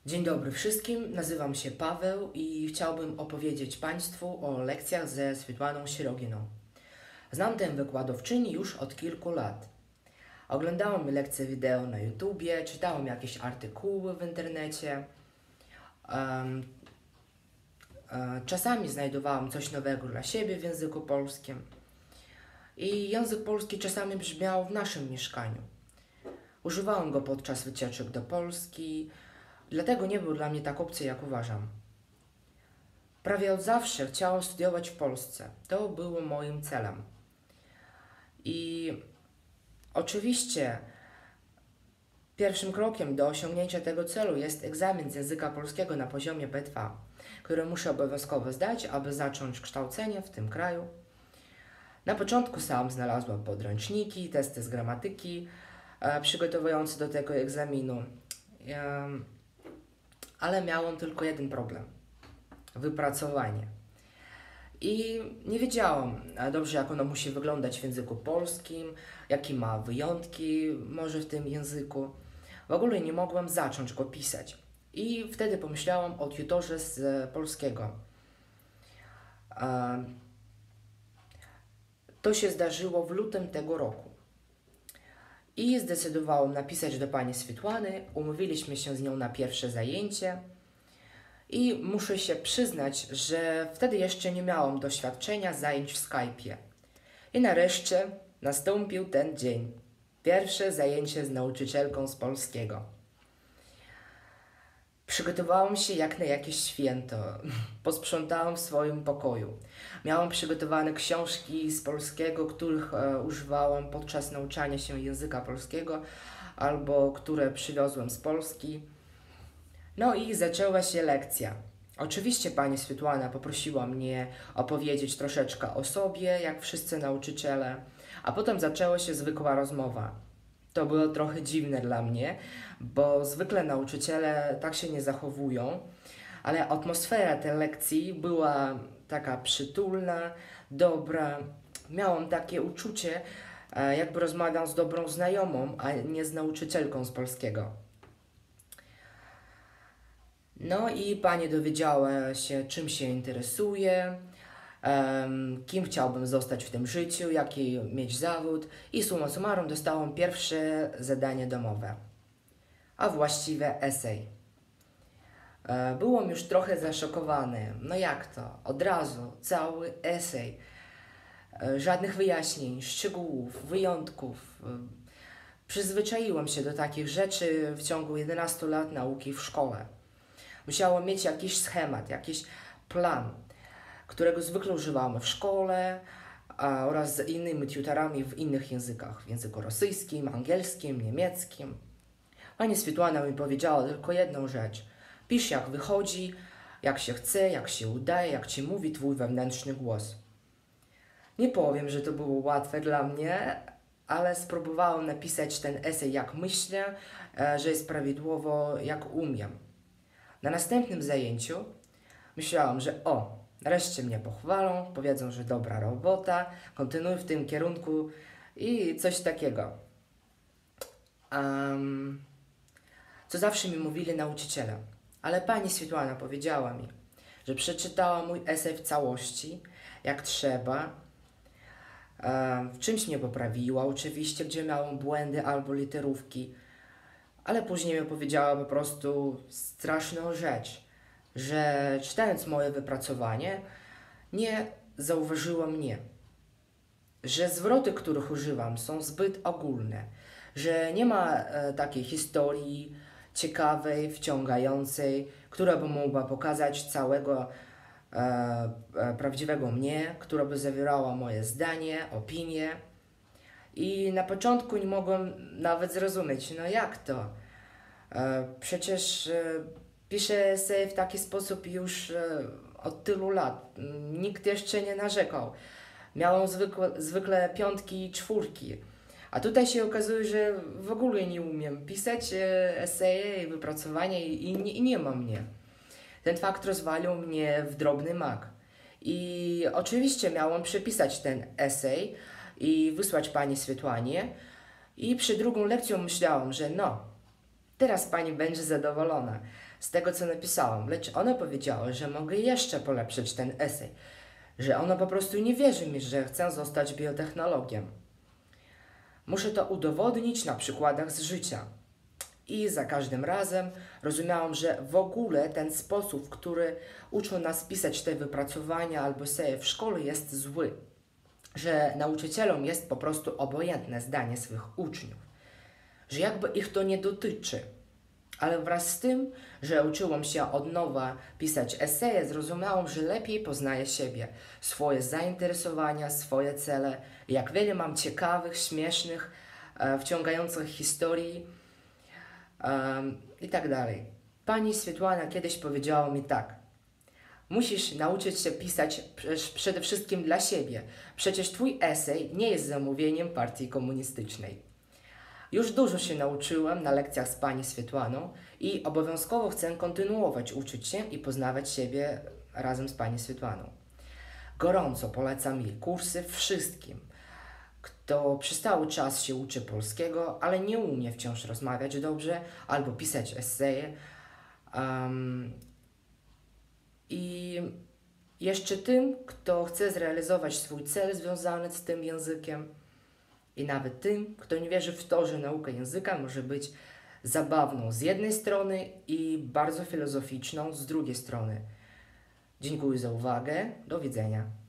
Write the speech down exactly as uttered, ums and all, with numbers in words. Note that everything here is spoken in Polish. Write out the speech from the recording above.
Dzień dobry wszystkim, nazywam się Paweł i chciałbym opowiedzieć Państwu o lekcjach ze Swiatłaną Siroginą. Znam tę wykładowczyni już od kilku lat. Oglądałem lekcje wideo na YouTubie, czytałem jakieś artykuły w internecie. Um, e, czasami znajdowałem coś nowego dla siebie w języku polskim. I język polski czasami brzmiał w naszym mieszkaniu. Używałem go podczas wycieczek do Polski, dlatego nie był dla mnie tak obcy, jak uważam. Prawie od zawsze chciałem studiować w Polsce. To było moim celem. I oczywiście pierwszym krokiem do osiągnięcia tego celu jest egzamin z języka polskiego na poziomie B dwa, który muszę obowiązkowo zdać, aby zacząć kształcenie w tym kraju. Na początku sam znalazłem podręczniki, testy z gramatyki e, przygotowujące do tego egzaminu. E, ale miałem tylko jeden problem. Wypracowanie. I nie wiedziałam dobrze, jak ono musi wyglądać w języku polskim, jakie ma wyjątki może w tym języku. W ogóle nie mogłam zacząć go pisać. I wtedy pomyślałam o tutorze z polskiego. To się zdarzyło w lutym tego roku. I zdecydowałam napisać do pani Swiatłany, umówiliśmy się z nią na pierwsze zajęcie. I muszę się przyznać, że wtedy jeszcze nie miałam doświadczenia zajęć w Skype'ie. I nareszcie nastąpił ten dzień. Pierwsze zajęcie z nauczycielką z polskiego. Przygotowałam się jak na jakieś święto. Posprzątałam w swoim pokoju. Miałam przygotowane książki z polskiego, których e, używałam podczas nauczania się języka polskiego, albo które przywiozłem z Polski. No i zaczęła się lekcja. Oczywiście pani Swiatłana poprosiła mnie opowiedzieć troszeczkę o sobie, jak wszyscy nauczyciele, a potem zaczęła się zwykła rozmowa. To było trochę dziwne dla mnie, bo zwykle nauczyciele tak się nie zachowują, ale atmosfera tej lekcji była taka przytulna, dobra. Miałam takie uczucie, jakby rozmawiam z dobrą znajomą, a nie z nauczycielką z polskiego. No i pani dowiedziała się, czym się interesuje, um, kim chciałbym zostać w tym życiu, jaki mieć zawód i summa summarum dostałam pierwsze zadanie domowe, a właściwie esej. E, byłam już trochę zaszokowany. No jak to? Od razu cały esej. E, żadnych wyjaśnień, szczegółów, wyjątków. E, przyzwyczaiłam się do takich rzeczy w ciągu jedenastu lat nauki w szkole. Musiałam mieć jakiś schemat, jakiś plan, którego zwykle używamy w szkole a, oraz z innymi tutorami w innych językach, w języku rosyjskim, angielskim, niemieckim. Pani Swiatłana mi powiedziała tylko jedną rzecz. Pisz jak wychodzi, jak się chce, jak się udaje, jak ci mówi twój wewnętrzny głos. Nie powiem, że to było łatwe dla mnie, ale spróbowałam napisać ten esej jak myślę, że jest prawidłowo jak umiem. Na następnym zajęciu myślałam, że o, nareszcie mnie pochwalą, powiedzą, że dobra robota, kontynuuj w tym kierunku i coś takiego. Um, co zawsze mi mówili nauczyciele. Ale pani Swiatłana powiedziała mi, że przeczytała mój esej w całości, jak trzeba. Um, w czymś mnie poprawiła, oczywiście, gdzie miałam błędy albo literówki. Ale później mi powiedziała po prostu straszną rzecz, że czytając moje wypracowanie, nie zauważyła mnie, że zwroty, których używam, są zbyt ogólne, że nie ma e, takiej historii ciekawej, wciągającej, która by mogła pokazać całego e, e, prawdziwego mnie, która by zawierała moje zdanie, opinie. I na początku nie mogłem nawet zrozumieć, no jak to? E, przecież e, piszę esej w taki sposób już e, od tylu lat. Nikt jeszcze nie narzekał. Miałem zwykle, zwykle piątki i czwórki. A tutaj się okazuje, że w ogóle nie umiem pisać e, eseje i wypracowania i, i, nie, i nie ma mnie. Ten fakt rozwalił mnie w drobny mak. I oczywiście miałam przepisać ten esej i wysłać pani Swiatłanie. I przy drugą lekcją myślałam, że no, teraz pani będzie zadowolona. z tego, co napisałam, lecz ona powiedziała, że mogę jeszcze polepszyć ten esej, że ona po prostu nie wierzy mi, że chcę zostać biotechnologiem. Muszę to udowodnić na przykładach z życia. I za każdym razem rozumiałam, że w ogóle ten sposób, w który uczą nas pisać te wypracowania albo eseje w szkole jest zły. Że nauczycielom jest po prostu obojętne zdanie swych uczniów. Że jakby ich to nie dotyczy. Ale wraz z tym, że uczyłam się od nowa pisać eseje, zrozumiałam, że lepiej poznaję siebie, swoje zainteresowania, swoje cele, jak wiele mam ciekawych, śmiesznych, e, wciągających historii um, i tak dalej. Pani Swietłana kiedyś powiedziała mi tak: musisz nauczyć się pisać przede wszystkim dla siebie. Przecież twój esej nie jest zamówieniem partii komunistycznej. Już dużo się nauczyłem na lekcjach z pani Swietłaną i obowiązkowo chcę kontynuować uczyć się i poznawać siebie razem z pani Swietłaną. Gorąco polecam jej kursy wszystkim, kto przez cały czas się uczy polskiego, ale nie umie wciąż rozmawiać dobrze albo pisać eseje. Um, I jeszcze tym, kto chce zrealizować swój cel związany z tym językiem. I nawet tym, kto nie wierzy w to, że nauka języka może być zabawną z jednej strony i bardzo filozoficzną z drugiej strony. Dziękuję za uwagę. Do widzenia.